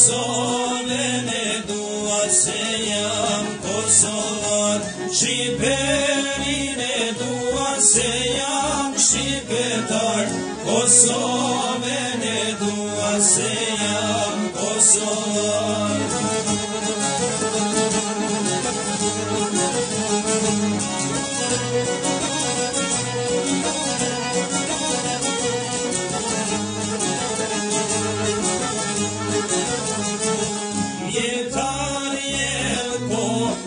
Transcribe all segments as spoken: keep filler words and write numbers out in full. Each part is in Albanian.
Kosovën e dua se jam kosovar, Shqiperin e dua se jam shqipetar, Kosovën e dua se jam kosovar. Jetar jelko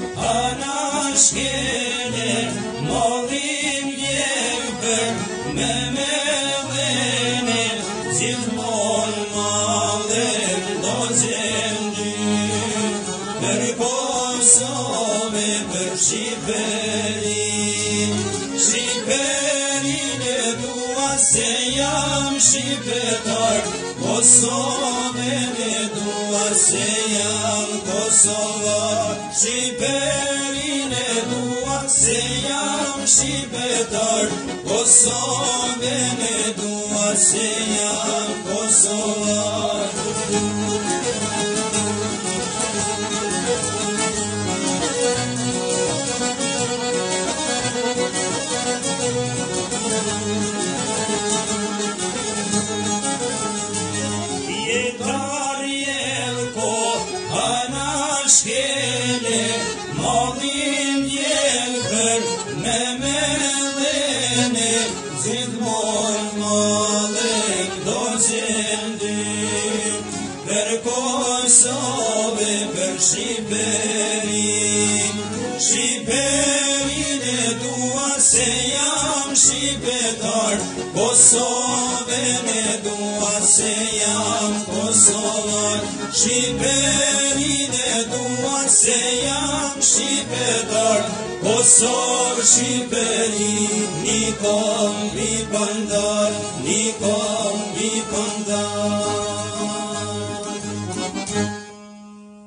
anashkele, mollim jemper me medhene, gjithmon madhen do zemdy, për Kosovë, për Shqiperin, Shqiperin e dua se jam shqipetar, Kosovën e dua se jam kosovar, Shqiperin e dua se jam shqipetar, Kosovën e dua se jam kosovar. Jetar jelko anashkele, mollim jemper me medhene, gjithmon madhen do zemdy, për Kosovë, për Shqiperin, Shqiperin e dua se jam shqipetar, Kosovën e dua se jam kosovar, Shqiperin e dua se jam shqipetar, Kosovë, Shqiperin, nikom mi bandar, nikom